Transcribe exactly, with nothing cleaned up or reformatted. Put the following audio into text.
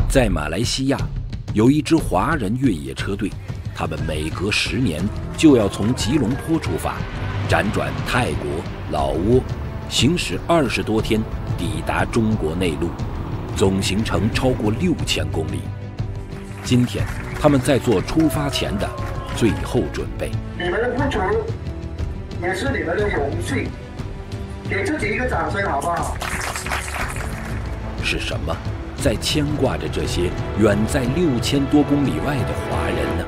在马来西亚，有一支华人越野车队，他们每隔十年就要从吉隆坡出发，辗转泰国、老挝，行驶二十多天，抵达中国内陆，总行程超过六千公里。今天，他们在做出发前的最后准备。 你们的付出也是你们的荣幸，给自己一个掌声，好不好？ 是什么在牵挂着这些远在六千多公里外的华人？